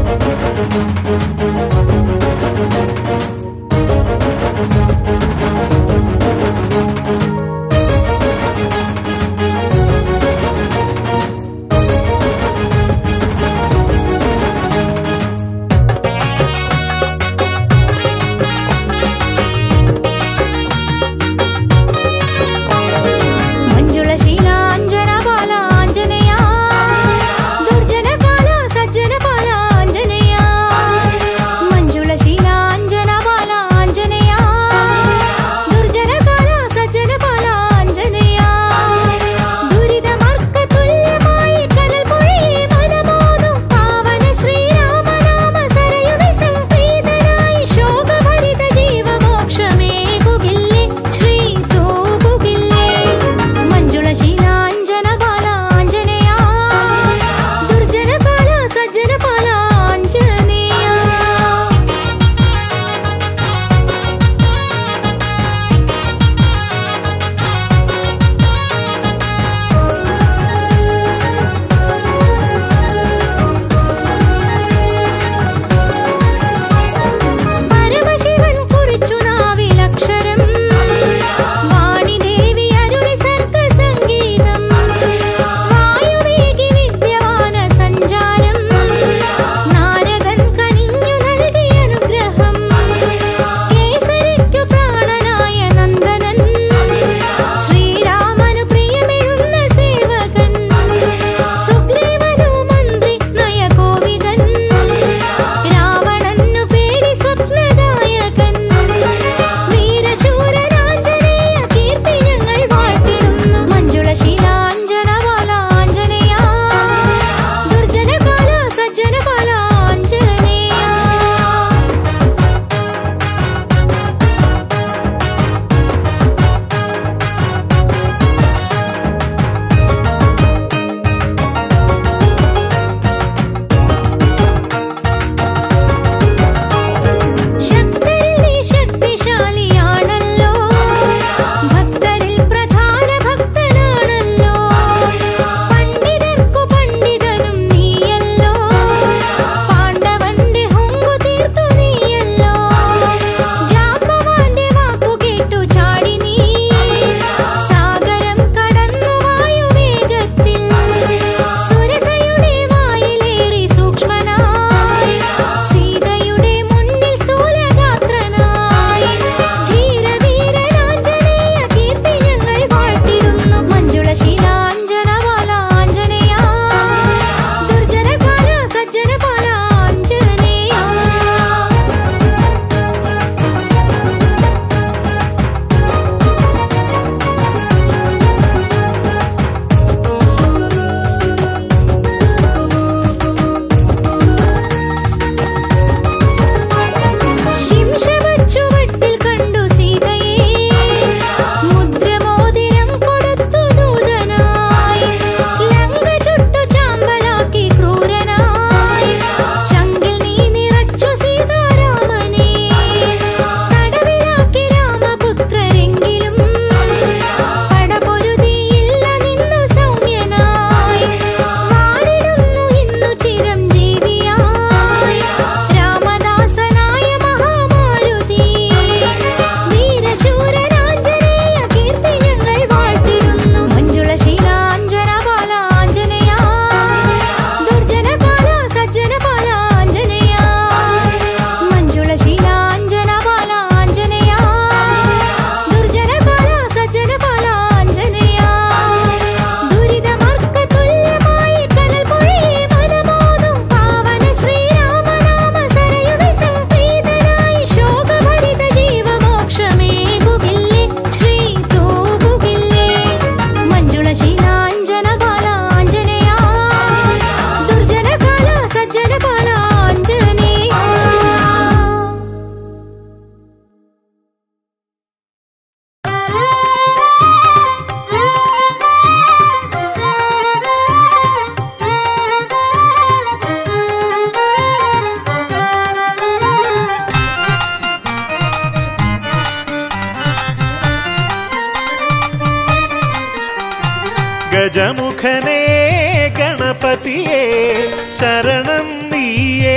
गजमुखने गणपतिये शरणं नीये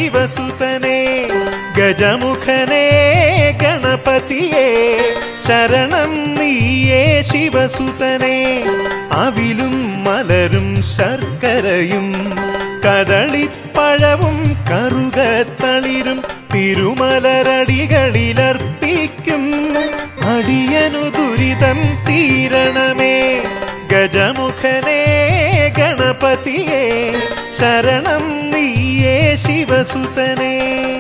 ശിവസുതനേ ഗജമുഖനേ ഗണപതിയേ ശരണം നീയേ ശിവസുതനേ അവിലും മലരും ശർക്കരയും കദളിപ്പഴവും കറുകത്തളിരും തിരുമലരടികളിലർപ്പിക്കും അടിയനു ദുരിതം തീരണമേ ഗജമുഖനേ ഗണപതിയേ ശരണം നീയേ ശിവസുതനേ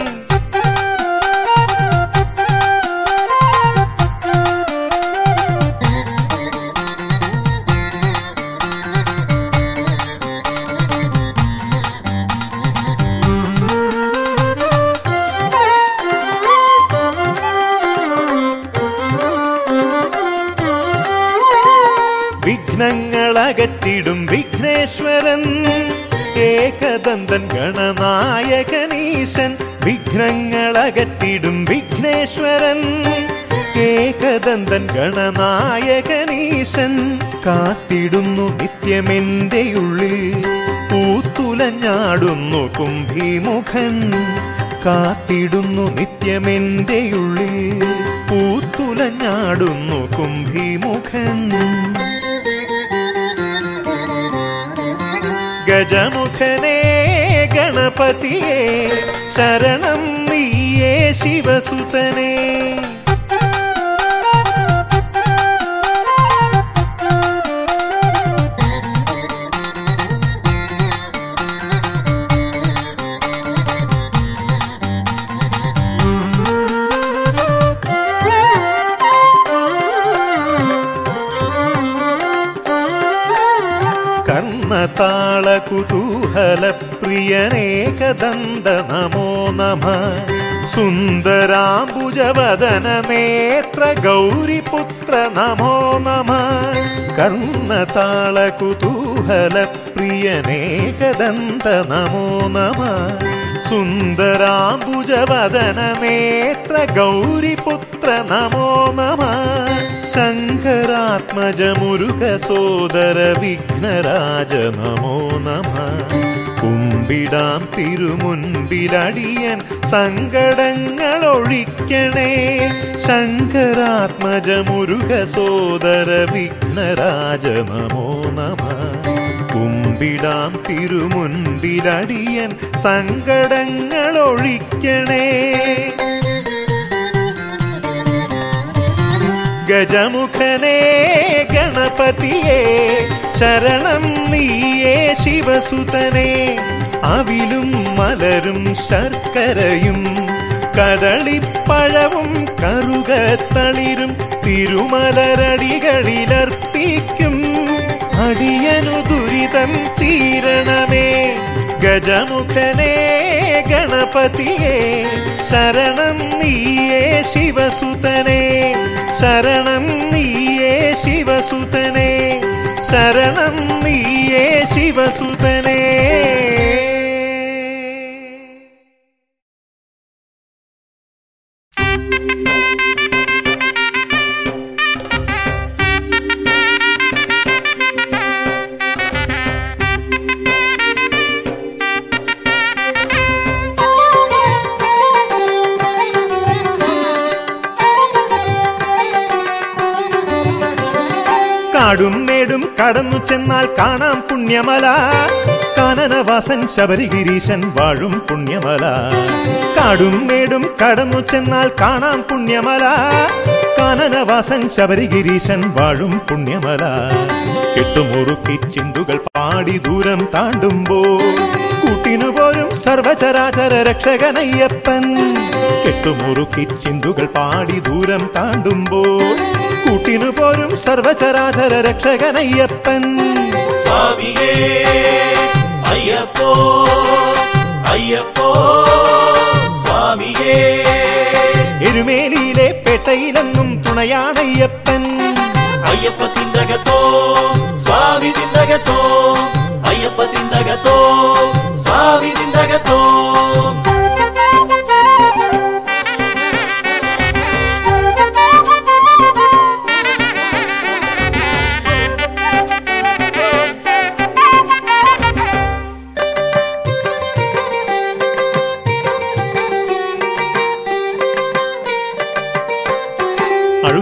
വിഘ്നങ്ങളകറ്റിടും വിഘ്നേശ്വരൻ ഏകദന്തൻ ഗണനായകനീശൻ വിഘ്നങ്ങളകറ്റിടും വിഘ്നേശ്വരൻ ഏകദന്തൻ ഗണനായകനീശൻ കാത്തിടുന്നു നിത്യമെന്റെ ഉള്ളിൽ പൂത്തുലഞ്ഞാടുന്നു കുംഭിമുഖൻ കാത്തിടുന്നു നിത്യമെന്റെ ഉള്ളിൽ പൂത്തുലഞ്ഞാടുന്നു കുംഭിമുഖൻ ഗജമുഖനേ ഗണപതിയേ ശരണം നീയേ ശിവസുതനേ കർണതാളകുതൂഹലപ്രിയനേകദന്ത നമോ നമഃ സുന്ദരാംബുജവദന നേത്ര ഗൗരിപുത്ര നമോ നമഃ കർണതാളകുതൂഹലപ്രിയനേകദന്ത നമോ നമഃ സുന്ദരാംബുജവദന നേത്ര ഗൗരിപുത്ര നമോ നമഃ ശങ്കരാത്മജ മുരുക സോദര വിഘ്നരാജ നമോ നമഃ കുമ്പിടാം തിരുമുൻപിലടിയൻ സങ്കടങ്ങൾ ഒഴിക്കണേ ശങ്കരാത്മജ മുരുക സോദര വിഘ്നരാജ നമോ നമഃ കുമ്പിടാം തിരുമുൻപിലടിയൻ സങ്കടങ്ങൾ ഒഴിക്കണേ ഗജമുഖനേ ഗണപതിയേ ശരണം നീയേ ശിവസുതനേ അവിലും മലരും ശർക്കരയും കദളിപ്പഴവും കറുകത്തളിരും തിരുമലരടികളിലർപ്പിക്കും അടിയനു ദുരിതം തീരണമേ ഗജമുഖനേ ഗണപതിയേ ശരണം നീയേ ശിവസുതനേ ശരണം നീയേ ശിവസുതനേ ശരണം നീയേ ശിവസുതനേ കാടും മേടും കടന്നു ചെന്നാൽ കാണാം പുണ്യമല കാനനവാസൻ ശബരിഗിരീശൻ വാഴും പുണ്യമല കാടും മേടും കടന്നു ചെന്നാൽ കാണാം പുണ്യമല കാനനവാസൻ ശബരിഗിരീശൻ വാഴും പുണ്യമല കെട്ടുമുറുക്കി ചിന്തുകൾ പാടി ദൂരം താണ്ടുമ്പോൾ കൂട്ടിനുപോലും സർവചരാചര രക്ഷകനയ്യപ്പൻ കെട്ടുമുറുക്കി ചിന്തുകൾ പാടി ദൂരം താണ്ടുമ്പോൾ കൂട്ടിനുപോലും സർവചരാചര രക്ഷകനയ്യപ്പൻ സ്വാമിയേ അയ്യപ്പോ അയ്യപ്പോ സ്വാമിയേ എരുമേലിയിലെ പേട്ടയിലെന്നും തുണയാണയ്യപ്പൻ അയ്യപ്പ തിന്തകത്തോ സ്വാമി തിന്തകത്തോ അയ്യപ്പ തിന്തകത്തോ സ്വാമി തിന്തകത്തോ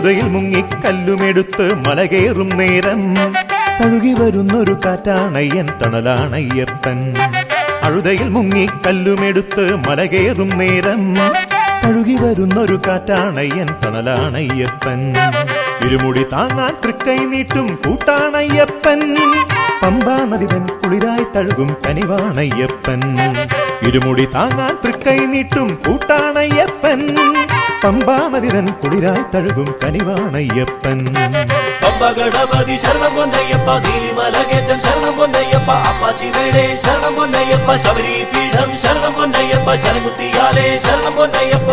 അഴുതയിൽ മുങ്ങിക്കല്ലുമെടുത്ത് മലകേറും നേരം തഴുകി വരുന്നൊരു കാറ്റാണയ്യൻ തണലാണയ്യപ്പൻ. അഴുതയിൽ മുങ്ങിക്കല്ലുമെടുത്ത് മലകേറും നേരം തഴുകി വരുന്നൊരു കാറ്റാണയ്യൻ തണലാണയ്യപ്പൻ. ഇരുമുടി താങ്ങാൻ തൃക്കൈ നീട്ടും കൂട്ടാണയ്യപ്പൻ. പമ്പാ നദിതൻ കുളിരായി തഴുകും കനിവാണയ്യപ്പൻ. ഇരുമുടി താങ്ങാൻ തൃക്കൈ നീട്ടും കൂട്ടാണയ്യപ്പൻ. പമ്പാ നദിതൻ കുളിരായി തഴുകും കനിവാണയ്യപ്പൻ. പമ്പ ഗണപതി ശരണം പൊന്നയ്യപ്പ, നീലിമലകേറ്റം ശരണം പൊന്നയ്യപ്പ, അപ്പാച്ചി വേളേ ശരണം പൊന്നയ്യപ്പ, ശബരി പീഠം ശരണം പൊന്നയ്യപ്പ, ശരകുത്തിയാലേ ശരണം പൊന്നയ്യപ്പ.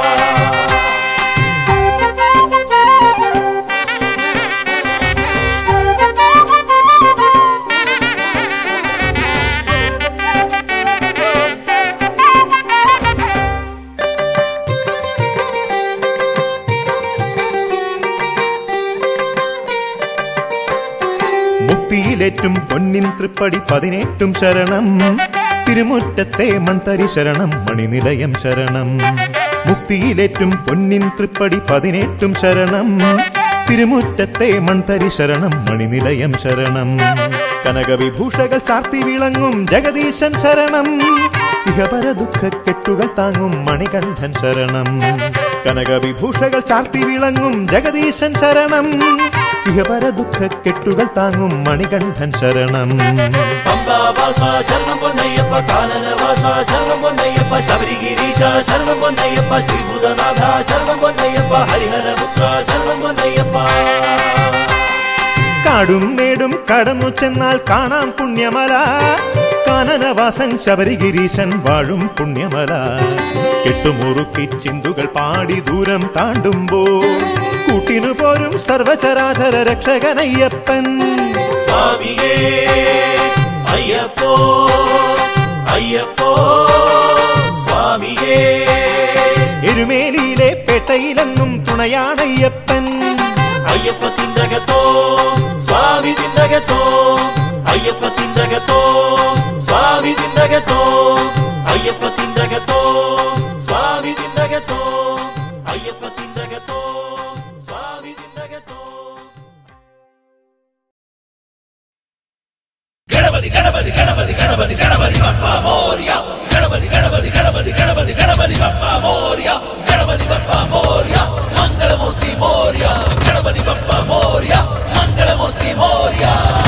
മുക്തിയിലേറ്റും പൊന്നിൻ തൃപ്പടി 18 ശരണം. തിരുമുറ്റത്തെ മൺതരി ശരണം, മണിനിലയം ശരണം. മുക്തിയിലേറ്റും പൊന്നിൻ തൃപ്പടി 18 ശരണം. തിരുമുറ്റത്തെ മൺതരി ശരണം, മണിനിലയം ശരണം. കനകവിഭൂഷകൾ ചാർത്തി വിളങ്ങും ജഗദീശൻ ശരണം. ഇഹപര ദുഃഖ കെട്ടുകൾ താങ്ങും മണികണ്ഠൻ ശരണം. കനകവിഭൂഷകൾ ചാർത്തി വിളങ്ങും ജഗദീശൻ ശരണം. ഇഹപര ദുഃഖ കെട്ടുകൾ താങ്ങും മണികണ്ഠൻ ശരണം. പമ്പാവാസ ശരണം പൊന്നയ്യപ്പ, കാനനവാസ ശരണം പൊന്നയ്യപ്പ, ശബരിഗിരീശ ശരണം പൊന്നയ്യപ്പ, ശ്രീഭൂതനാഥ ശരണം പൊന്നയ്യപ്പ, ഹരിഹരപുത്ര ശരണം പൊന്നയ്യപ്പ. കാടും മേടും കടന്നു ചെന്നാൽ കാണാം പുണ്യമല. കാനനവാസൻ ശബരിഗിരീശൻ വാഴും പുണ്യമല. കെട്ടുമുറുക്കി ചിന്തുകൾ പാടി ദൂരം താണ്ടുമ്പോൾ കൂട്ടിനു പോരും സർവചരാചര രക്ഷകനയ്യപ്പൻ. സ്വാമിയേ അയ്യപ്പോ അയ്യപ്പോ സ്വാമിയേ. എരുമേലിയിലെ പേട്ടയിലെങ്ങും തുണയാണയ്യപ്പൻ. അയ്യപ്പ തിന്തകത്തോ സ്വാമി തിന്തകത്തോ, അയ്യപ്പ തിന്തകത്തോ സ്വാമി തിന്തകത്തോ, അയ്യപ്പ തിന്തകത്തോ സ്വാമി തിന്തകത്തോ, അയ്യപ്പ തിന്തകത്തോ സ്വാമി തിന്തകത്തോ. ഗണപതി ഗണപതി ഗണപതി ഗണപതി ഗണപതി ബപ്പ മോരിയ, ഗണപതി ഗണപതി ഗണപതി ഗണപതി ഗണപതി ബപ്പ മോരിയ, ഗണപതി ബപ്പ മോരിയ, മംഗളമൂർത്തി മോരിയ, ഗണപതി ബപ്പ മോരിയ, മംഗളമൂർത്തി മോരിയ.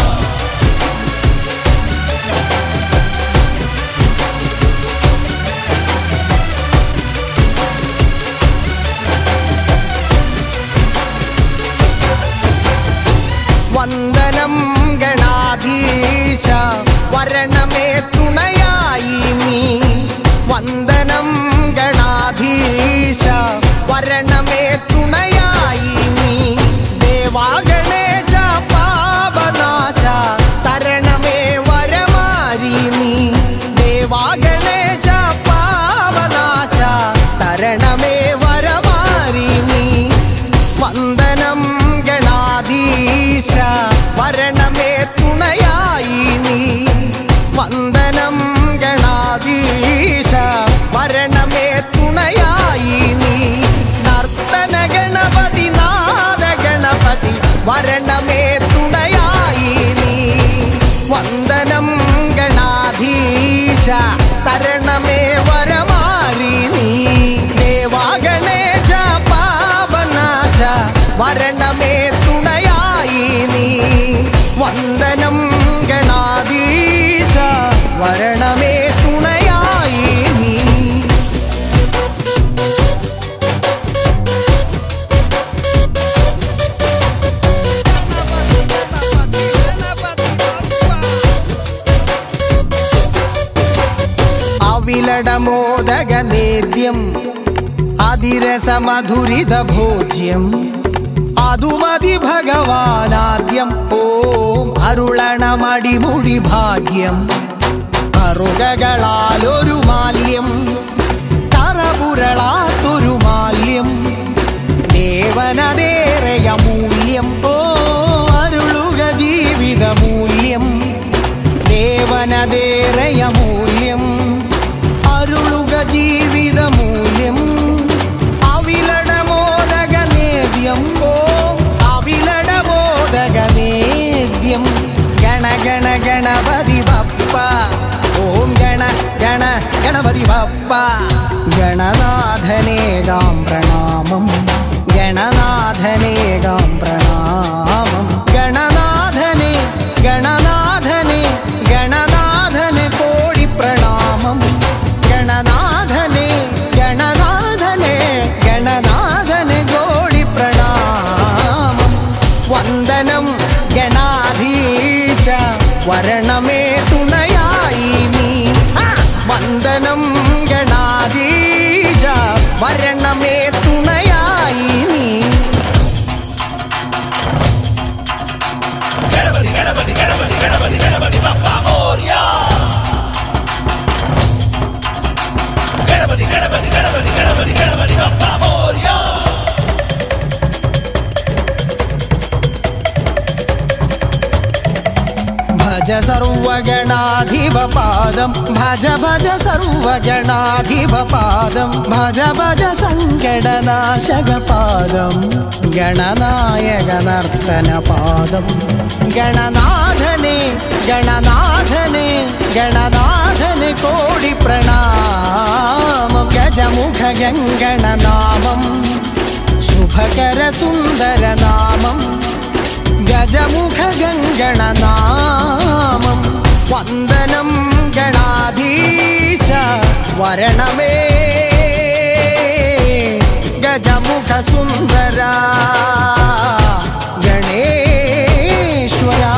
വന്ദനം ഗണാധീശ വരണമേ തുണയായി നീ. വന്ദനം ഗണാധീശ വരണമേ തുണയായി നീ. ദേവാഗണേശ പാപനാശ തരണമേ വരമാരി നീ. ദേവാഗണേശ പാപനാശ തരണമേ വരമാരി നീ. വന്ദനം ഗണാധീശ വരണമേ തുണയായി നീ. വന്ദനം ഗണാധീശ വരണമേ തുണയായി നീ. നർത്തന ഗണപതി നാദ ഗണപതി വരണമേ തുണയായി നീ. വന്ദനം ഗണാധീശ തരണമേ വരമാരി നീ. ദേവാഗണേശ പാപനാശ വരണമേ തുണയായി നീ. വന്ദനം ഗണാധീശ വരണമേ തുണയായി നീ. അവിലടമോദക നേദ്യം അതിരസമധുരിത ഭോജ്യം അതുമതി ഭഗവാനാദ്യം. ഓം അരുളണമടിമുടി ഭാഗ്യം. കറുകകളാലൊരു മാല്യം കറപുരളാത്തൊരു മാല്യം. ദേവനതേറെയ മൂല്യം. ഓ അരുളുക ജീവിത മൂല്യം. ദേവനതേറെയ മൂല്യം. അരുളുക ജീവിത മൂല്യം. അവിലടമോദക നേദ്യം. ഓ ഗണപതി ബപ്പ ഗണനാഥനേകാം പ്രണാമം ഗണനാഥനേകാം പ്രണാമം ഗണനാഥനെ ഗണനാഥനെ ഗണനാഥന് കോടി പ്രണാമം ഗണനാഥനെ ഗണനാഥനെ ഗണനാഥന് കോടി പ്രണാമം വന്ദനം ഗണാധീശ വരണമേ തുണയായി നീ വന്ദനം ഗണാധീശ വരണമേ തുണയായി നീ ഗണപതി ഗണപതി ഗണപതി ഗണപതി ഗണപതി ബപ്പ മോരിയ ഗണപതി ഗണപതി ഗണപതി ഗണപതി ഗണപതി ബപ്പ മോരിയ ഭജ സർവഗണാധിപപാദം ഭജ ഭജ സർവഗണാധിപപാദം ഭജ ഭജ സങ്കടനാശകപാദം ഗണനായക നർത്തനപാദം ഗണനാഥനെ ഗണനാഥനെ ഗണനാഥന് കോടി പ്രണാമം ഗജമുഖ ഗംഗണനാമം ശുഭകര സുന്ദരനാമം ഗജമുഖ ഗംഗണനാമം വന്ദനം ഗണാധീശ വരണമേ ഗജമുഖ സുന്ദര ഗണേശ്വര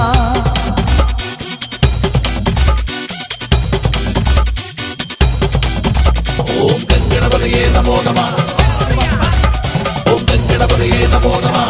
ഓം ഗണപതയേ നമോ നമഃ ഓം ഗണപതയേ നമോ നമഃ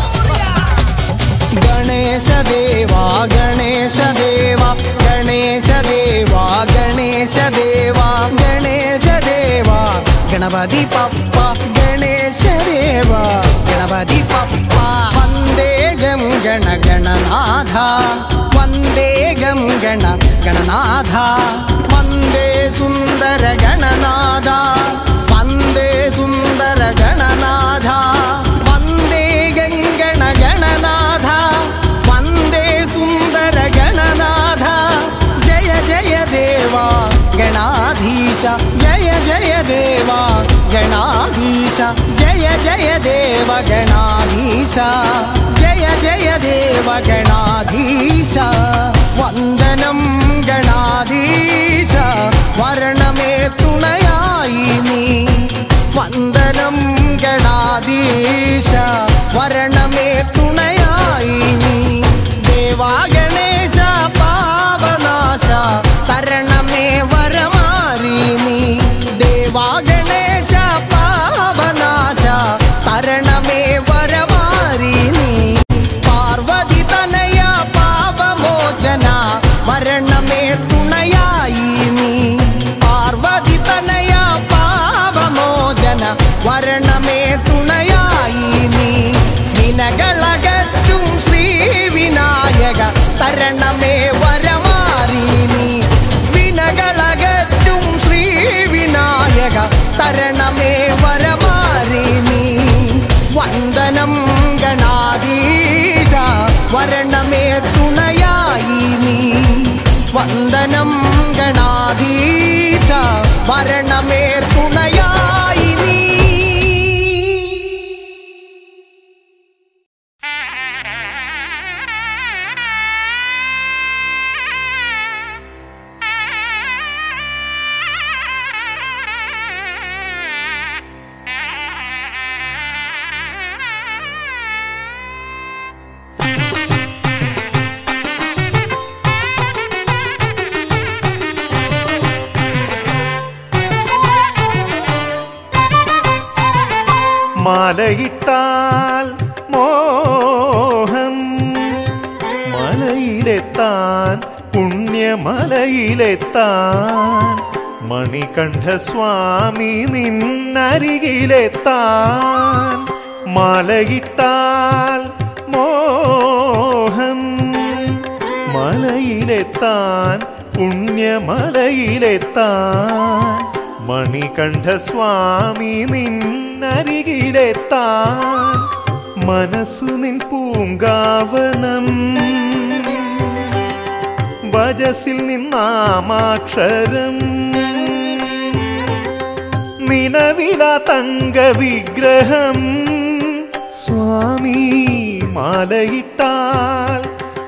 ഗണേശ ദേവാ ഗണേശ ദേവാ ഗണേശ ദേവാ ഗണേശ ദേവാ ഗണേശ ദേവാ ഗണപതി പപ്പ ഗണേശ ദേവാ ഗണപതി പപ്പ വന്ദേഗം ഗണ ഗണനാഥ വന്ദേഗം ഗണ ഗണനാഥ വന്ദേ സുന്ദര ഗണനാഥ വന്ദേ സുന്ദര ഗണനാഥ വന്ദേ ഗംഗണ ഗണനാഥ വന്ദേ സുന്ദര ഗണനാഥ ജയ ജയ ദേവാ ഗണാധീശ ജയ ജയ ദേവാ ഗണാധീശ ജയ ജയ ദേവ ഗണാധീശ ജയ ജയ ദേവ ഗണാധീശ വന്ദനം ഗണാധീശ വരണമേ തുണയായി നീ വന്ദനം ഗണാധീശ വരണമേ തുണയായി നീ ദേവാ ഗണേശ പാവനാശ തരണമേ വരമാരി നീ ദേവാ ഗണേശ പാവനാശ തരണമേ വരമാരി നീ പാർവതി തനയ പാപമോചന വരണമേ തുണയായി നീ പാർവതി തനയ പാപമോചന വരണമേ തുണയായി നീ വിനകളകറ്റും ശ്രീ വിനായക തരണമേ വരമാരി നീ വിനകളകറ്റും ശ്രീ വിനായക തരണമേ വരമാരി നീ വന്ദനം ഗണാധീശ വരണമേ തുണയായി നീ വന്ദനം ഗണാധീശ വരണമേ തുണയായി നീ മാലയിട്ടാൽ മോഹം മലയിലെത്താൻ പുണ്യമലയിലെത്താൻ മണികണ്ഠസ്വാമി നിന്നരികിലെത്താൻ മാലയിട്ടാൽ മോഹം മലയിലെത്താൻ പുണ്യമലയിലെത്താൻ മണികണ്ഠസ്വാമി നിന്നരികിലെത്താൻ മനസ്സു നിൻ പൂങ്കാവനം വജസിൽ നിന്നാമാക്ഷരം നിനവില തങ്ക വിഗ്രഹം സ്വാമി മാലയിട്ടാൽ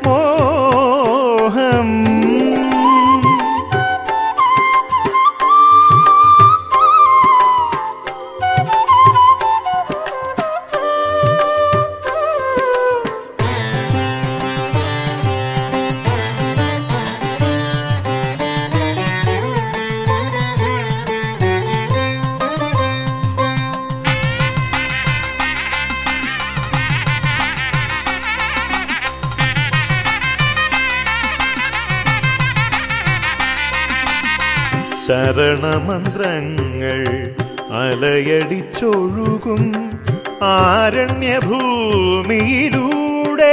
മോഹം. ശരണമന്ത്രങ്ങൾ അലയടിച്ചൊഴുകും ആരണ്യഭൂമിയിലൂടെ.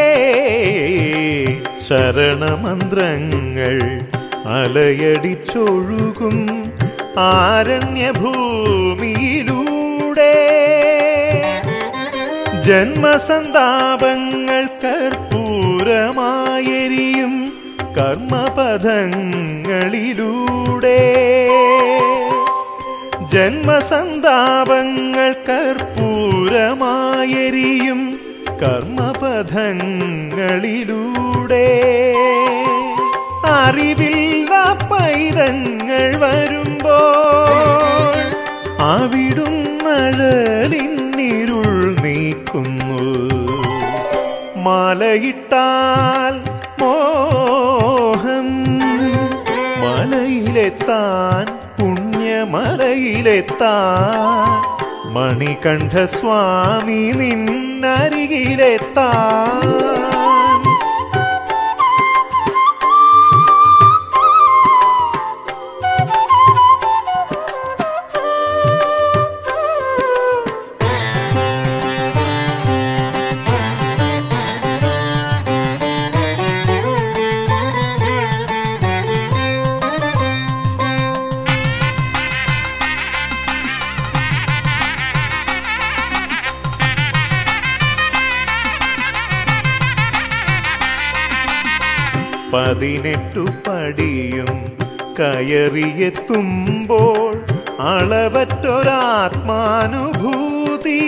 ശരണമന്ത്രങ്ങൾ അലയടിച്ചൊഴുകും ആരണ്യഭൂമിയിലൂടെ. ജന്മസന്താപങ്ങൾ കർപ്പൂരമായെരിയും കർമ്മപഥങ്ങളിലൂടെ. ജന്മസന്താപങ്ങൾ കർപ്പൂരമായെരിയും കർമ്മപഥങ്ങളിലൂടെ. അറിവില്ല പൈതങ്ങൾ വരുമ്പോൾ അവിടുന്നഴലിന്നിരുൾ നീക്കുന്നു. മാലയിട്ടാൽ മോഹം മലയിലെത്താൻ പുണ്യമലയിലെത്താൻ മണികണ്ഠസ്വാമി നിന്നരികിലെത്താൻ. പതിനെട്ടു പടിയും കയറിയെത്തുമ്പോൾ അളവറ്റൊരാത്മാനുഭൂതി.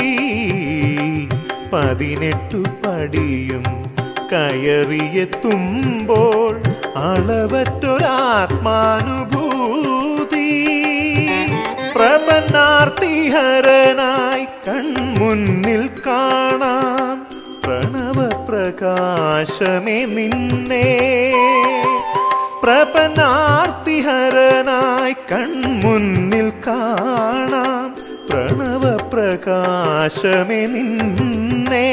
പതിനെട്ടു പടിയും കയറിയെത്തുമ്പോൾ അളവറ്റൊരാത്മാനുഭൂതി. പ്രപന്നാർത്തിഹരനായി കൺമുന്നിൽ കാണാം പ്രണവപ്രകാശമേ നിന്നെ. പ്രപന്നാർത്തിഹരനായി കൺമുന്നിൽ കാണാം പ്രണവപ്രകാശമേ നിന്നെ.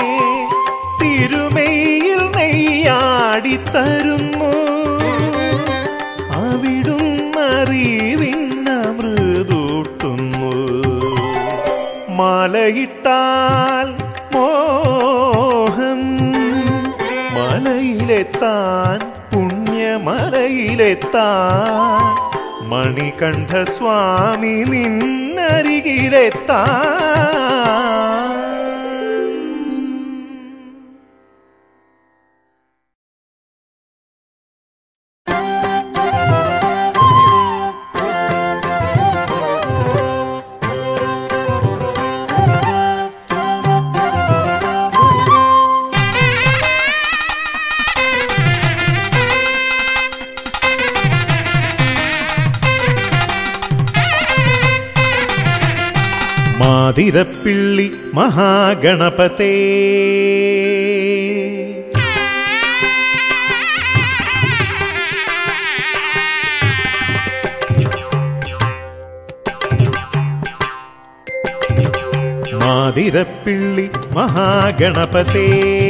തിരുമയിൽ നെയ്യാടിത്തരുന്നു അവിടുന്നറിവിന്നമൃതൂട്ടുന്നു. മാലയിട്ടാൽ മോഹം മലയിലെത്താൻ പുണ്യമലയിലെത്താൻ മണികണ്ഠസ്വാമി നിന്നരികിലെത്താൻ. മാതിരപ്പിള്ളി മഹാഗണപതേ മാതിരപ്പിള്ളി മഹാഗണപതേ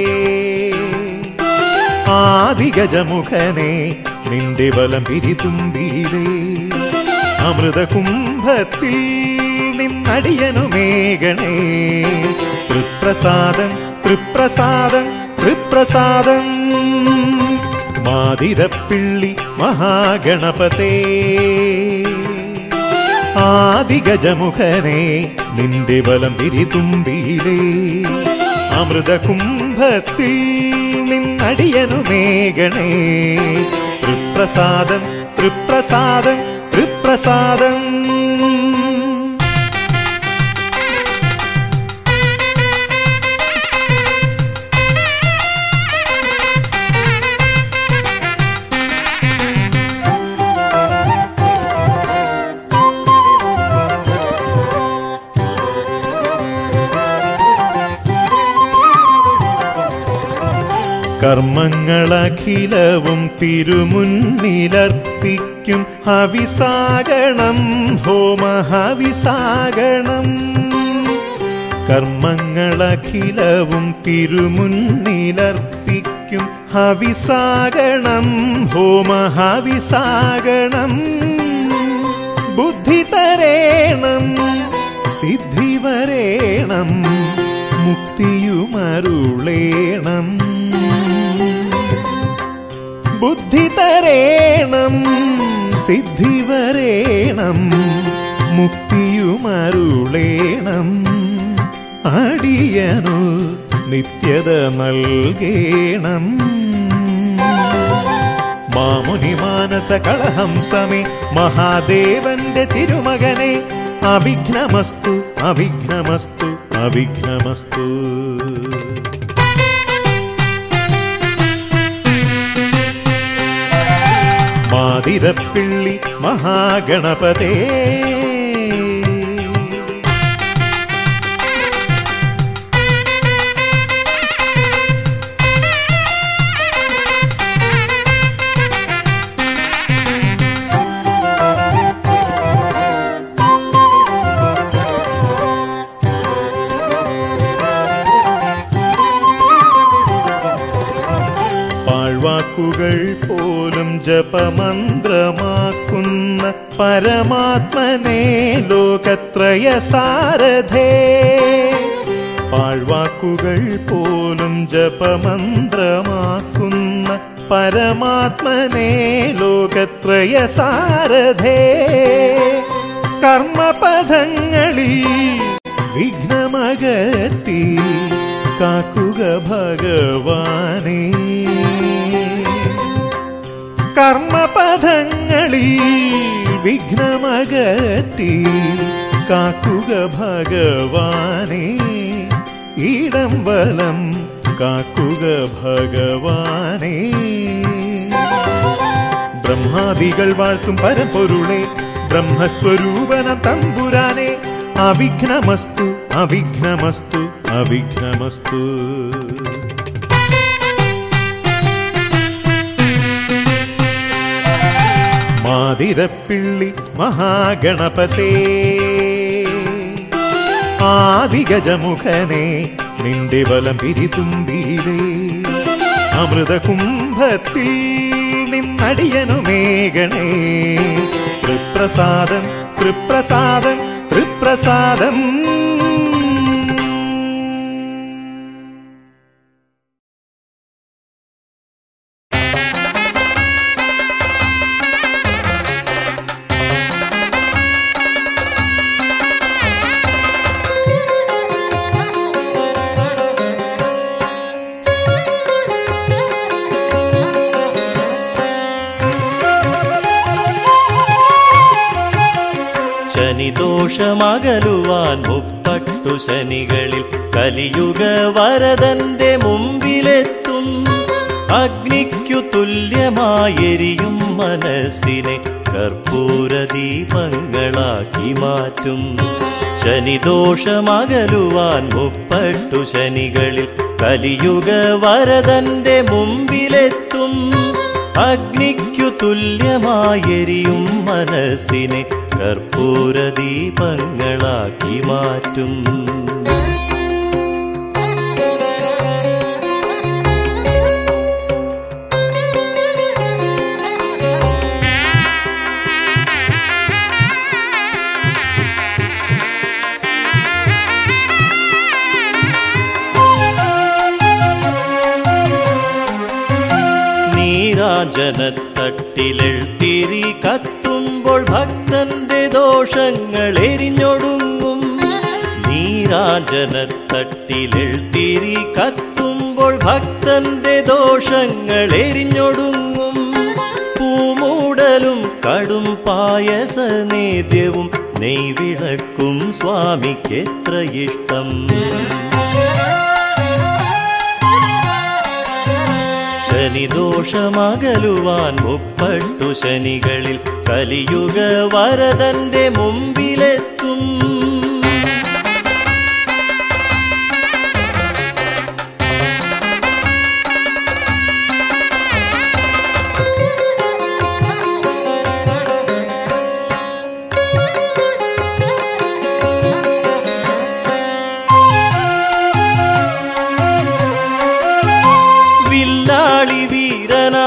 ആദിഗജമുഖനെ നിന്റെ വലം പിരിതുമ്പിയിലേ അമൃതകുംഭത്തിൽ നിന്നടിയനുമേകണേ തൃപ്രസാദം തൃപ്രസാദം തൃപ്രസാദം. മാതിരപ്പിള്ളി മഹാഗണപതേ ആദിഗജമുഖനെ നിന്റെ വലം പിരിതുമ്പിയിലേ അമൃതകുംഭത്തിൽ നിന്നടിയനുമേകണേ തൃപ്രസാദം തൃപ്രസാദം തൃപ്രസാദം. കർമ്മങ്ങളഖിലവും തിരുമുന്നിലർപ്പിക്കും ഹവിസാഗണം ഹോമഹവിസാഗണം. കർമ്മങ്ങളഖിലവും തിരുമുന്നിലർപ്പിക്കും ഹവിസാഗണം ഹോമഹവിസാഗണം. ബുദ്ധി തരേണം സിദ്ധി വരേണം മുക്തിയുമരുളേണം. ബുദ്ധി തരേണം സിദ്ധി വരേണം മുക്തിയുമരുളേണം. അടിയനു നിത്യത നൽകേണം. മാമുനി മാനസ കളഹംസമേ മഹാദേവന്റെ തിരുമകനെ അവിഘ്നമസ്തു അവിഘ്നമസ്തു അവിഘ്നമസ്തു. മാതിരപ്പിള്ളി മഹാഗണപതേ വാക്കുകൾ പോലും ജപമന്ത്രമാക്കുന്ന പരമാത്മനേ ലോകത്രയ സാരഥേ. പാഴ്വാക്കുകൾ പോലും ജപമന്ത്രമാക്കുന്ന പരമാത്മനേ ലോകത്രയ സാരഥേ. കർമ്മപഥങ്ങളിൽ വിഘ്നമകറ്റി കാക്കുക ഭഗവാനേ. കർമ്മപഥങ്ങളിൽ വിഘ്നമകറ്റി കാക്കുക ഭഗവാനേ. ഇടം വലം കാക്കുക ഭഗവാനേ. ബ്രഹ്മാദികൾ വാഴ്ത്തും പരമ്പൊരുളെ ബ്രഹ്മസ്വരൂപനം തമ്പുരാനെ അവിഘ്നമസ്തു അവിഘ്നമസ്തു അവിഘ്നമസ്തു. മാതിരപ്പിള്ളി മഹാഗണപതേ ആദിഗജമുഖനെ നിന്റെ വലം പിരിതുമ്പിയിലേ. അമൃതകുംഭത്തിൽ നിന്നടിയനുമേകണേ തൃപ്രസാദം തൃപ്രസാദം തൃപ്രസാദം. ശനിദോഷമകലുവാൻ 38 ശനികളിൽ കലിയുഗ വരദന്റെ മുമ്പിലെത്തും. അഗ്നിക്കു തുല്യമായെരിയും മനസ്സിനെ കർപ്പൂര ദീപങ്ങളാക്കി മാറ്റും. ശനിദോഷമകലുവാൻ 38 ശനികളിൽ കലിയുഗ വരദന്റെ മുമ്പിലെത്തും. അഗ്നിക്കു തുല്യമായെരിയും മനസ്സിനെ കർപ്പൂര ദീപങ്ങളാക്കി മാറ്റും. നീരാജനത്തട്ടിലെഴുത്തിരി കത്തുമ്പോൾ ഭക്തന്റെ ദോഷങ്ങൾ എരിഞ്ഞൊടുങ്ങും. നീരാജനത്തട്ടിലെഴുത്തിരി കത്തുമ്പോൾ ഭക്തന്റെ ദോഷങ്ങൾ എരിഞ്ഞൊടുങ്ങും. പൂമൂടലും കടും പായസ നേദ്യവും നെയ്വിളക്കും സ്വാമിക്കെത്ര ഇഷ്ടം. ശനിദോഷമകലുവാൻ 38 ശനികളിൽ കലിയുഗ വരദന്റെ മുമ്പിലെത്തും.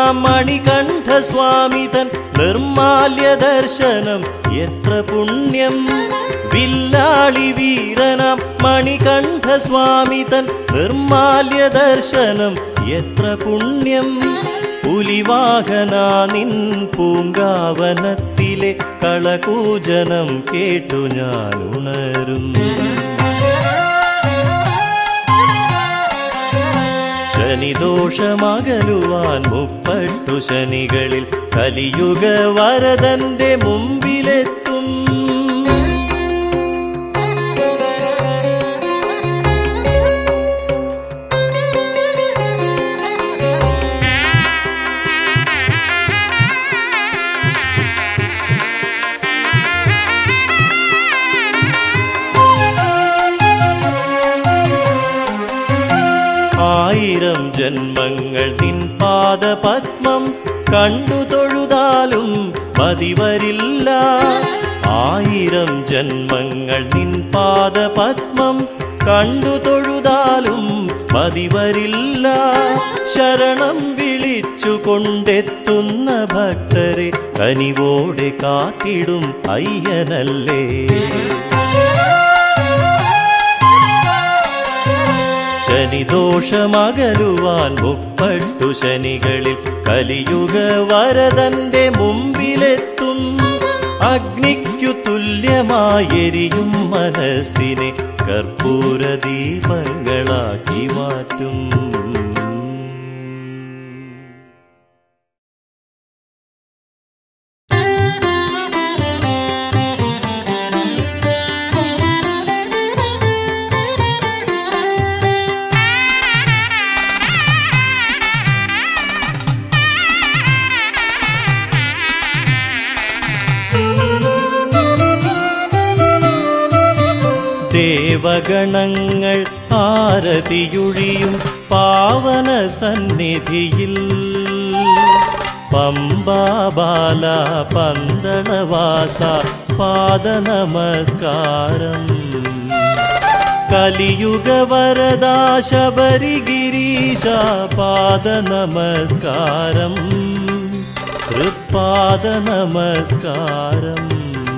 വീരനാം മണികണ്ഠസ്വാമി തൻ നിർമാല്യ ദർശനം എത്ര പുണ്യം. വില്ലാളി വീരനാം മണികണ്ഠസ്വാമി തൻ നിർമാല്യ ദർശനം എത്ര പുണ്യം. പുലിവാഹനാ നിൻ പൂങ്കാവനത്തിലെ കളകൂജനം കേട്ടു ഞാൻ ഉണരും. ശനിദോഷമകലുവാൻ 30 ശനികളിൽ കലിയുഗ വരദന്റെ മുമ്പിലെത്തും. ആയിരം ജന്മങ്ങൾ നിൻ പാദപത്മം കണ്ടു തൊഴുതാലും മതിവരില്ല. ആയിരം ജന്മങ്ങൾ നിൻ പാദപത്മം കണ്ടു തൊഴുതാലും മതിവരില്ല. ശരണം വിളിച്ചു കൊണ്ടെത്തുന്ന ഭക്തരെ കനിവോടെ കാത്തിടും അയ്യനല്ലേ. ശനിദോഷമകലുവാൻ 30 ശനികളിൽ കലിയുഗ വരദന്റെ മുമ്പിലെത്തും. അഗ്നിക്കു തുല്യമായെരിയും മനസ്സിനെ കർപ്പൂര ദീപങ്ങളാക്കി മാറ്റും. ദേവഗണങ്ങൾ ആരതിയൊഴിയും പാവന സന്നിധിയിൽ പമ്പാബാല പന്തളവാസ പാദനമസ്കാരം. കലിയുഗ വരദാ ശബരിഗിരീശ പാദനമസ്കാരം. തൃപ്പാദനമസ്കാരം.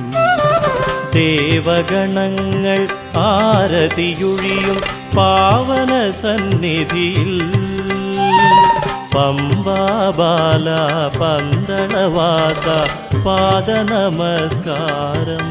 ദേവഗണങ്ങൾ ആരതിയൊഴിയും പാവന സന്നിധിയിൽ പമ്പാബാല പന്തളവാസ പാദനമസ്കാരം.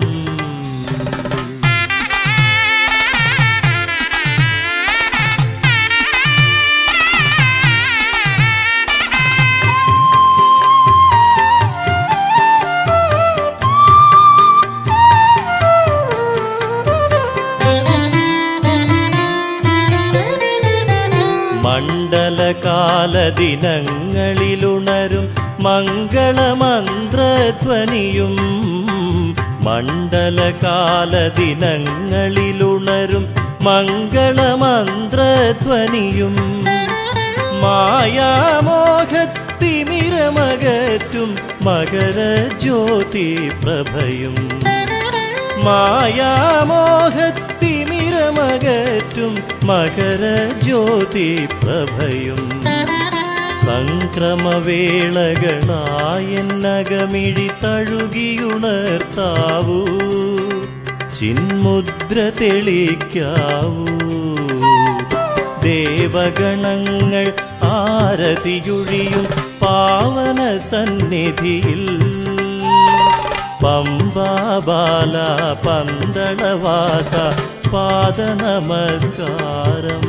മണ്ഡലകാലദിനങ്ങളിലുണരും മംഗളമന്ത്രധ്വനിയും. മണ്ഡലകാലദിനങ്ങളിലുണരും മംഗളമന്ത്രധ്വനിയും. മായാമോഹത്തിമിരമകറ്റും മകരജ്യോതി പ്രഭയും. മായാമോഹത്തിമിരമകറ്റും മകരജ്യോതി പ്രഭയും. സംക്രമവേളകളായെന്നകമിഴി തഴുകിയുണർത്താവൂ. ചിന്മുദ്ര തെളിക്കാവൂ. ദേവഗണങ്ങൾ ആരതിയൊഴിയും പാവന സന്നിധിയിൽ പമ്പാബാല പന്തളവാസ പാദനമസ്കാരം.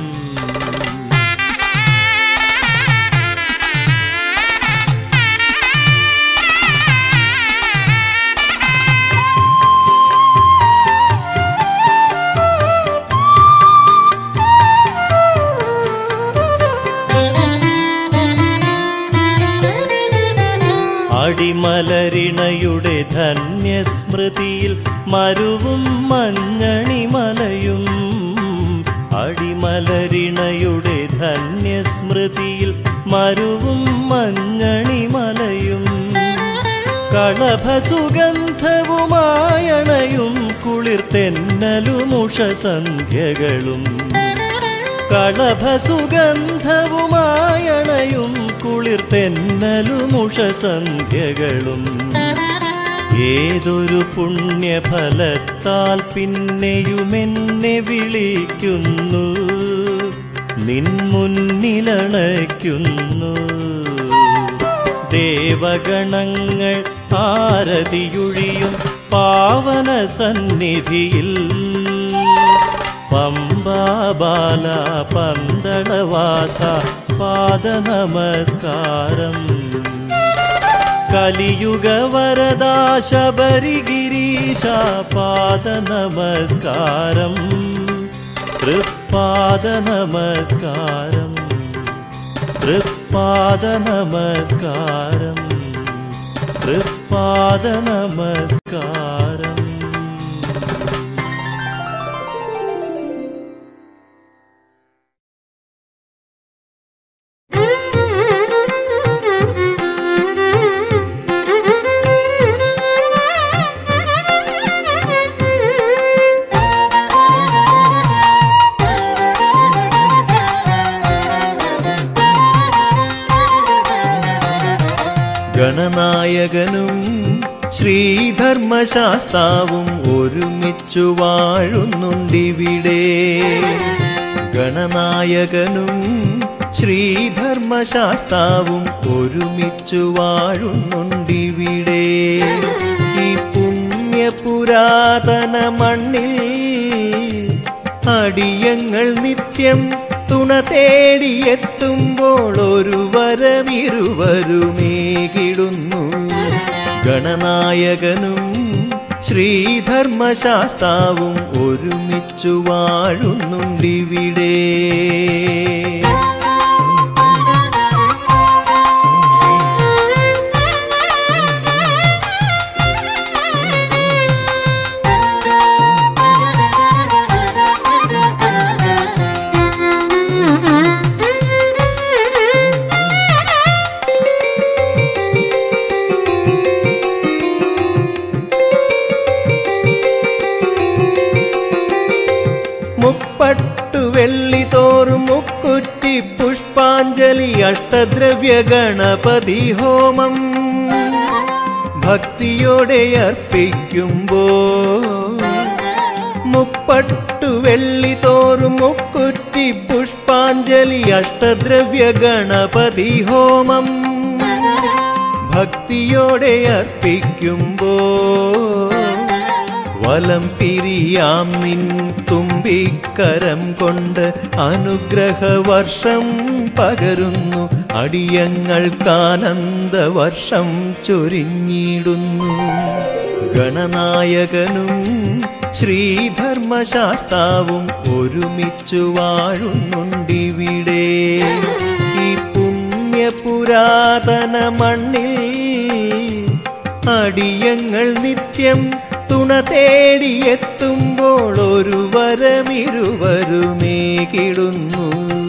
അടിമലരിണയുടെ ധന്യസ്മൃതിയിൽ മരുവും മഞ്ഞണിമലയും. അടിമലരിണയുടെ ധന്യസ്മൃതിയിൽ മരുവും മഞ്ഞണിമലയും. കളഭസുഗന്ധവുമായണയും കുളിർത്തെന്നലുമുഷസന്ധ്യകളും. കളഭസുഗന്ധവുമായണയും കുളിർത്തെന്നലുമുഷസന്ധ്യകളും ഏതൊരു പുണ്യഫലത്താൽ പിന്നെയുമെന്നെ വിളിക്കുന്നു, നിൻ മുന്നിലണയ്ക്കുന്നു. ദേവഗണങ്ങൾ ആരതിയൊഴിയും പാവന സന്നിധിയിൽ പമ്പാബാല പന്തളവാസ പാദനമസ്കാരം. കലിയുഗവരദാ ശബരിഗിരീശ പാദനമസ്കാരം. തൃപ്പാദനമസ്കാരം, തൃപ്പാദനമസ്കാരം, തൃപ്പാദനമസ്കാരം. ഗണനായകനും ശ്രീധർമ്മശാസ്താവും ഒരുമിച്ചു വാഴുന്നുണ്ടിവിടെ. ഗണനായകനും ശ്രീധർമ്മശാസ്താവും ഒരുമിച്ചു വാഴുന്നുണ്ടിവിടെ. ഈ പുണ്യപുരാതന മണ്ണിൽ അടിയങ്ങൾ നിത്യം തുണ തേടിയെത്തുമ്പോൾ ഒരു വരമിരുവരുമേകിടുന്നു. ഗണനായകനും ശ്രീധർമ്മശാസ്താവും ഒരുമിച്ചു വാഴുന്നുണ്ടിവിടെ. മുപ്പട്ടു വെള്ളി തോറും മുക്കുറ്റി പുഷ്പാഞ്ജലി അഷ്ടദ്രവ്യ ഗണപതി ഹോമം ഭക്തിയോടെ അർപ്പിക്കുമ്പോൾ. മുപ്പട്ടു വെള്ളി തോറും മുക്കുറ്റി പുഷ്പാഞ്ജലി അഷ്ടദ്രവ്യ ഗണപതി ഹോമം ഭക്തിയോടെ അർപ്പിക്കുമ്പോൾ. വലം പിരിയാം നിൻ തുമ്പിക്കരം കൊണ്ട് അനുഗ്രഹവർഷം പകരുന്നു. അടിയങ്ങൾക്കാനന്ദവർഷം ചൊരിഞ്ഞിടുന്നു. ഗണനായകനും ശ്രീധർമ്മശാസ്താവും ഒരുമിച്ചു വാഴുന്നുണ്ടിവിടെ. ഈ പുണ്യപുരാതന മണ്ണിൽ അടിയങ്ങൾ നിത്യം തുണ തേടിയെത്തുമ്പോൾ ഒരു വരമിരുവരുമേകിടുന്നു.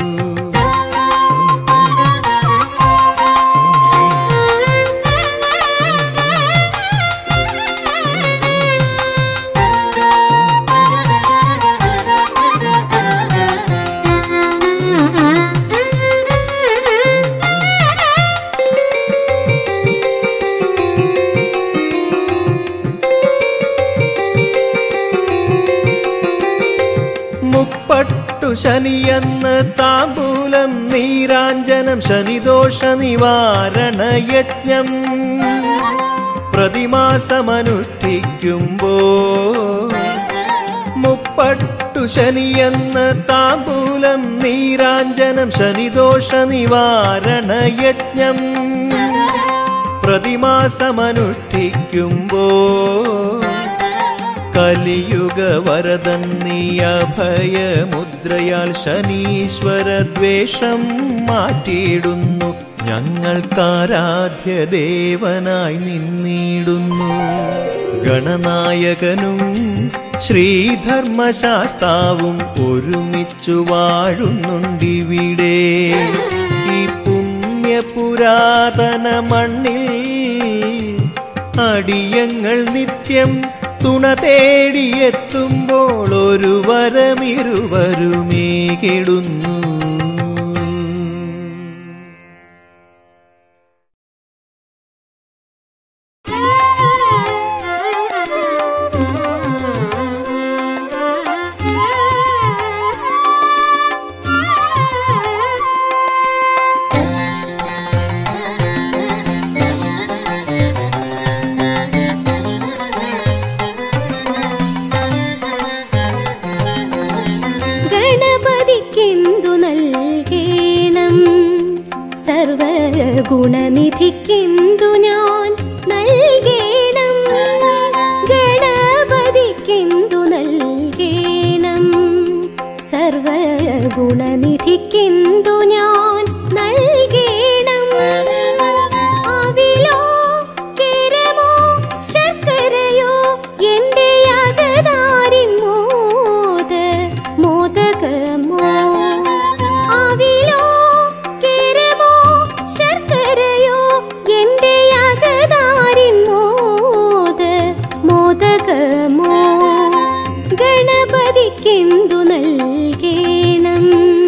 മുപ്പട്ടു ശനിയെന്ന് താമ്പൂലം നീരാഞ്ജനം ശനിദോഷ നിവാരണ യജ്ഞം പ്രതിമാസമനുഷ്ഠിക്കുമ്പോൾ. മുപ്പട്ടു ശനിയെന്ന് താമ്പൂലം നീരാഞ്ജനം ശനിദോഷ നിവാരണ യജ്ഞം പ്രതിമാസമനുഷ്ഠിക്കുമ്പോൾ. കലിയുഗവരദൻ നീ അഭയമുദ്രയാൽ ശനീശ്വര ദ്വേഷം മാറ്റിയിടുന്നു. ഞങ്ങൾക്കാരാധ്യ ദേവനായി നിന്നിടുന്നു. ഗണനായകനും ശ്രീധർമ്മശാസ്താവും ഒരുമിച്ചു വാഴുന്നുണ്ടിവിടെ. ഈ പുണ്യപുരാതന മണ്ണിൽ അടിയങ്ങൾ നിത്യം തുണ തേടിയെത്തുമ്പോൾ ഒരു വരമിരുവരുമേകിടുന്നു. ഗുണനിധിക്കെന്തു ഞാൻ നൽകേണം, ഗണപതിക്കെന്തു നൽകേണം, സർവഗുണനിധിക്കെന്തു ഞാൻ നൽകേണം. അവിലോ കേരമോ ശർക്കരയോ എന്റെ അകതാരിൻ മോദകമോ. അവിലോ കേരമോ ശർക്കരയോ എന്റെ അകതാരിൻ മോദകമോ. ഗണപതിക്കെന്തു നൽകേണം,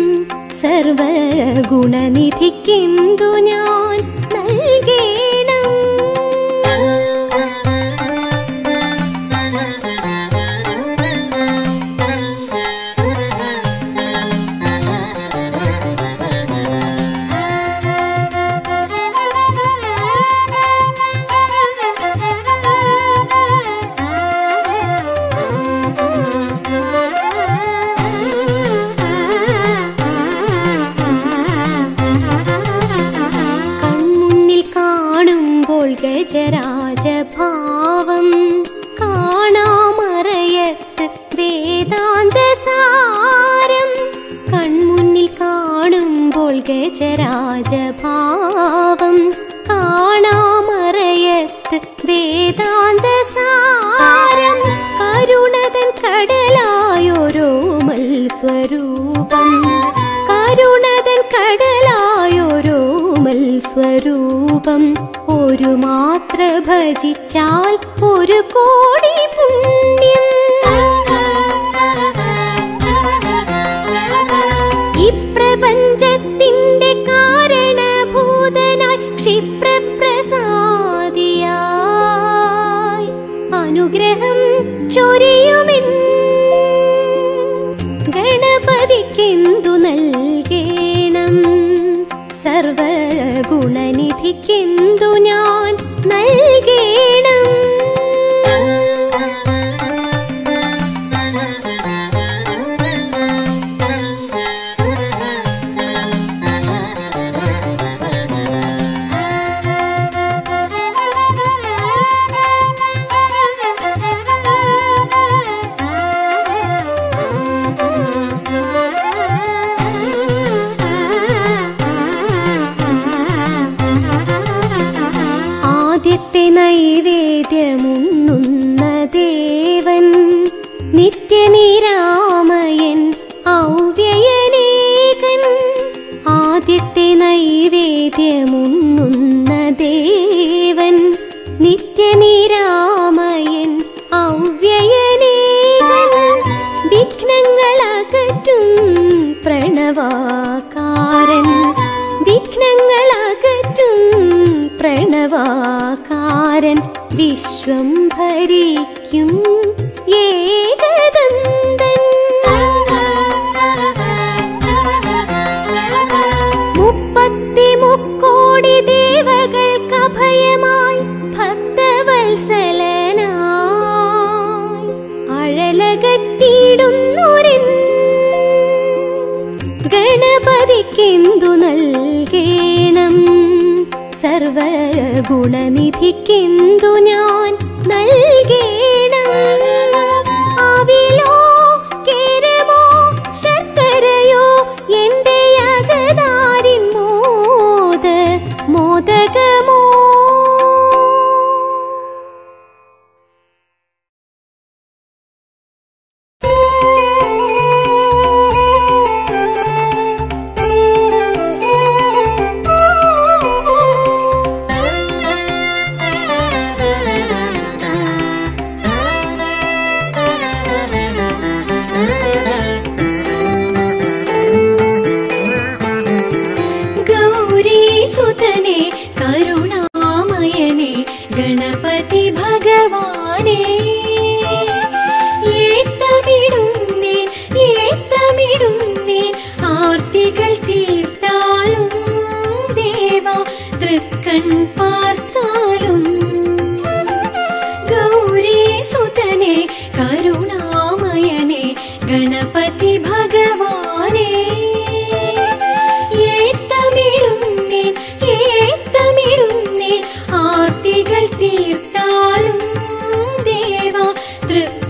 സർവഗുണനിധിക്കെന്തു ഞാൻ നൽകേണം. ഗജരാജഭാവം കാണാമറയത്ത് വേദാന്തസാരം. കൺമുന്നിൽ കാണുമ്പോൾ ഗജരാജഭാവം കാണാമറയത്ത് വേദാന്തസാരം. കരുണതൻ കടലായോരോമൽ സ്വരൂപം, കരുണതൻ കടലായോരോമൽ സ്വരൂപം. ഒരു മാത്ര ഭജിച്ചാൽ ഒരു കോടി പുണ്യം. ഈ പ്രപഞ്ചത്തിന്റെ കാരണഭൂതനായി ക്ഷിപ്രപ്രസാദിയായി അനുഗ്രഹം ചൊരിയുമിൻ. ഗണപതിക്കെന്തു നൽകേണം, സർവഗുണനിധിക്കെന്തു ഞാൻ നൽകേണം. നൈവേദ്യമുണ്ണുന്ന ദേവൻ നിത്യനിരാമയൻ ഔവ്യയനേകൻ. ആദ്യത്തെ നൈവേദ്യമുണ്ണുന്ന ദേവൻ നിത്യനിരാമയൻ ഔവ്യയനേകൻ. വിഘ്നങ്ങളകറ്റും പ്രണവാകാരൻ, വിഘ്നങ്ങളകറ്റും പ്രണവാകാരൻ. വിശ്വം ഭരിക്കും ഏകദന്തൻ. 33 കോടി ദേവകൾക്കഭയമായി ഭക്തവത്സലനായി അഴലകറ്റിടുന്നൊരിൻ. ഗണപതിക്കെന്തു നൽകേണം, സർവഗുണനിധിക്കെന്തു ഞാൻ നൽകേണം. അവിലോ കേരമോ ശർക്കരയോ എന്റെ അകതാരിൻ മോദകമോ.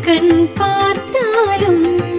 തൃക്കൺ പാർത്താലും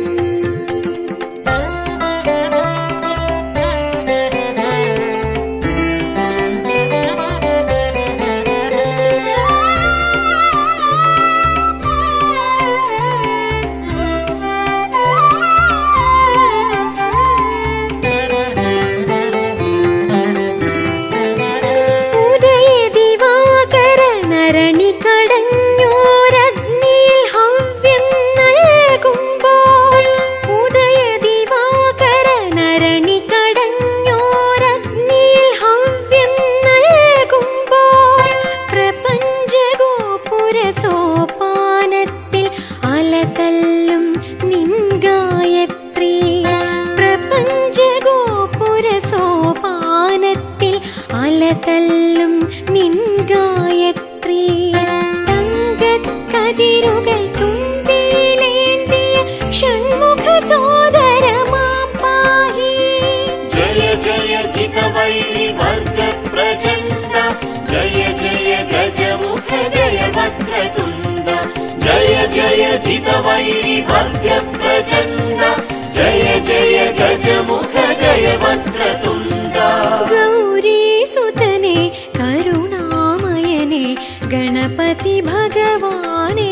जितवैरी वर्ग प्रचंड जय जय गजमुख जय वक्रतुंड गौरी सुतने करुणामयने गणपति भगवाने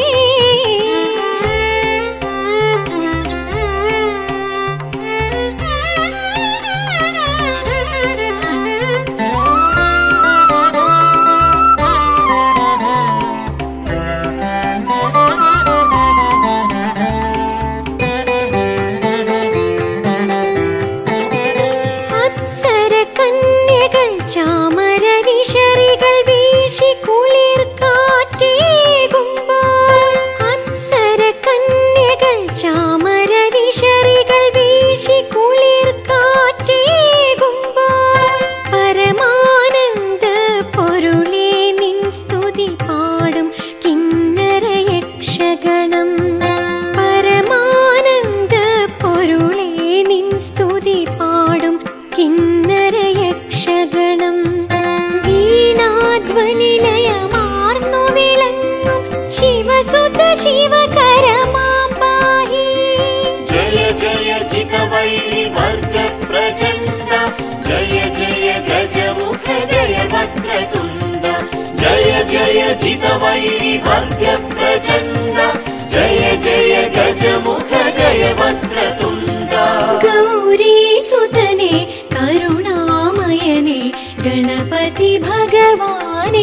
जितवैरी वर्ग प्रचंड जय जय गजमुख जय वक्रतुंड गौरी सुतने करुणामयने गणपति भगवाने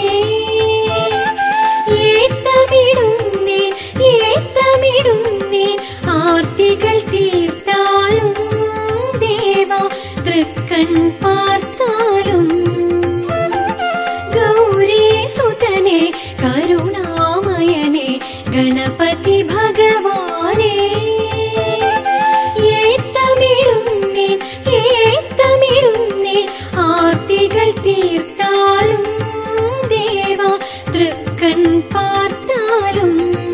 ഏത്തമിടുന്നേ ആർത്തികൾ തീർത്താലും ദേവാ തൃക്കൺ പാർത്താലും ഗൗരി സുതനെ കരുണാമയനെ ഗണപതി ഭഗവാനെ ഏത്തമിടുന്നേ ആർത്തികൾ തീർത്താലും ദേവാ തൃക്കൺ പാർത്താലും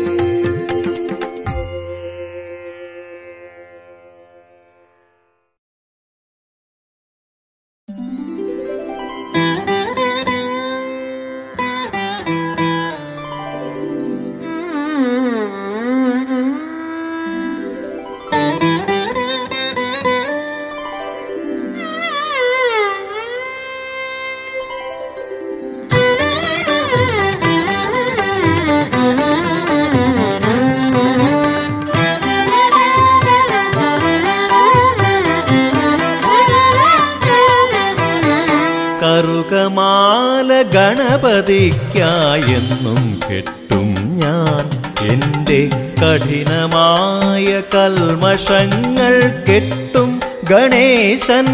കറുകമാല ഗണപതിക്കായെന്നും കെട്ടും ഞാൻ എൻ്റെ കഠിനമായ കൽമഷങ്ങൾ കെട്ടും ഗണേശൻ.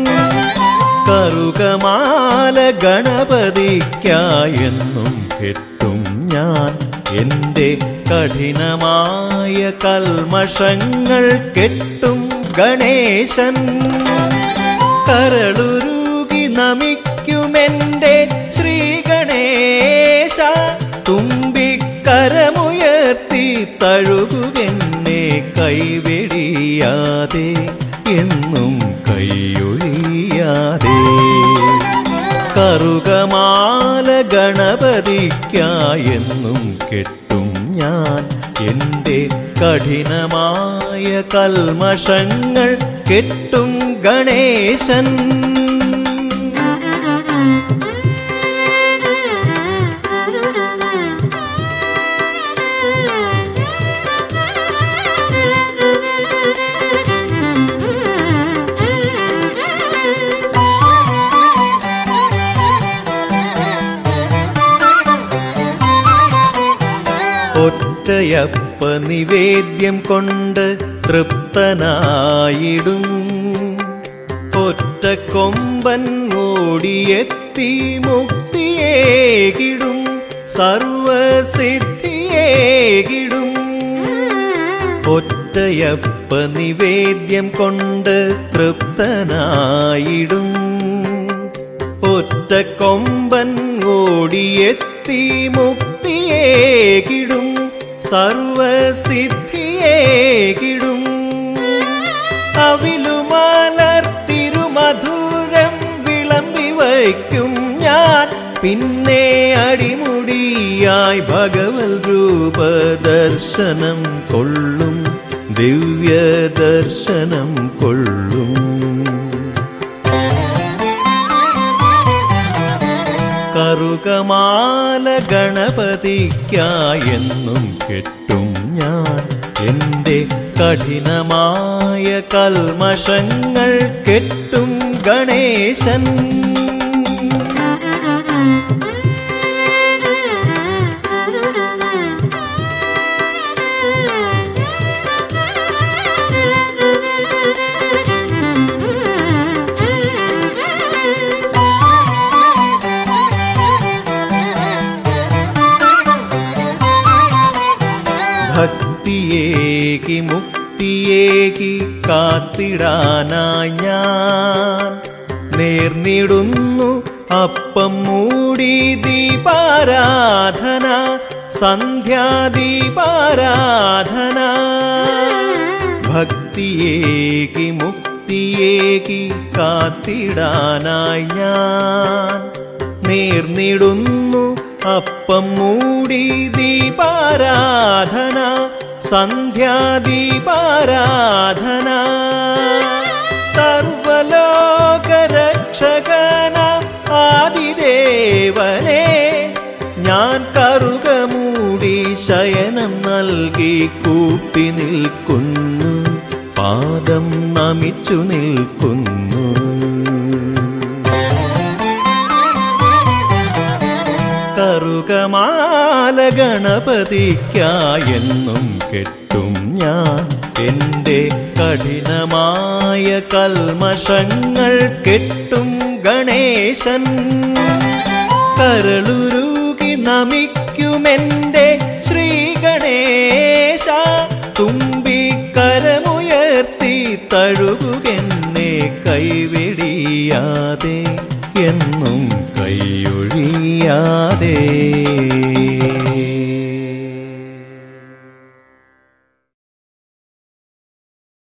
കറുകമാല ഗണപതിക്കായെന്നും കെട്ടും ഞാൻ എൻ്റെ കഠിനമായ കൽമഷങ്ങൾ കെട്ടും ഗണേശൻ. കരളുരുകി നമിക്കുമെൻ്റെ ശ്രീഗണേശ, തുമ്പിക്കരമുയർത്തി തഴുകുകെന്നെ കൈവെടിയാതെ എന്നും കൈയൊഴിയാതെ. കറുകമാല ഗണപതിക്കായെന്നും കെട്ടും ഞാൻ എന്റെ കഠിനമായ കൽമഷങ്ങൾ കെട്ടും ഗണേശൻ. ഒറ്റയപ്പ നിവേദ്യം കൊണ്ട് തൃപ്തനായിടും. ഒറ്റ കൊമ്പൻ ഓടിയെത്തി മുക്തിയേകിടും, സർവസിദ്ധിയേകിടും. ഒറ്റയപ്പ നിവേദ്യം കൊണ്ട് തൃപ്തനായിടും. ഒറ്റ കൊമ്പൻ ഓടിയെത്തി മുക്തിയേകിടും, സർവസിദ്ധിയേകിടും. അവിലുമലർത്തിരുമധുരം വിളമ്പി വയ്ക്കും ഞാൻ, പിന്നെ അടിമുടിയായി ഭഗവത് രൂപദർശനം കൊള്ളും, ദിവ്യദർശനം കൊള്ളും. കറുകമാല ഗണപതിക്കായെന്നും കെട്ടും ഞാൻ, എന്റെ കഠിനമായ കൽമഷങ്ങൾ കെട്ടും ഗണേശൻ. ഭക്തിയേകി മുക്തിയേകി കാത്തിടാനായി ഞാൻ നേർന്നിടുന്നു അപ്പം മൂടി ദീപാരാധന, സന്ധ്യാദീപാരാധന. ഭക്തിയേകി മുക്തിയേകി കാത്തിടാനായി ഞാൻ നേർന്നിടുന്നു അപ്പം മൂടി ദീപാരാധന, സന്ധ്യാദീപാരാധന. സർവലോകരക്ഷകന ആദിദേവനെ ഞാൻ കറുകമൂടി ശയനം നൽകി കൂപ്പി നിൽക്കുന്നു, പാദം നമിച്ചു നിൽക്കുന്നു. കറുകമാല ഗണപതിക്കായെന്നും കെട്ടും ഞാൻ, എന്റെ കഠിനമായ കൽമഷങ്ങൾ കെട്ടും ഗണേശൻ. കരളുരുകി നമിക്കുമെന്റെ ശ്രീ ഗണേശ, തുമ്പിക്കരമുയർത്തി തഴുകുകെന്നെ കൈവെടിയാതെ, എന്നും കൈയൊഴിയാതെ.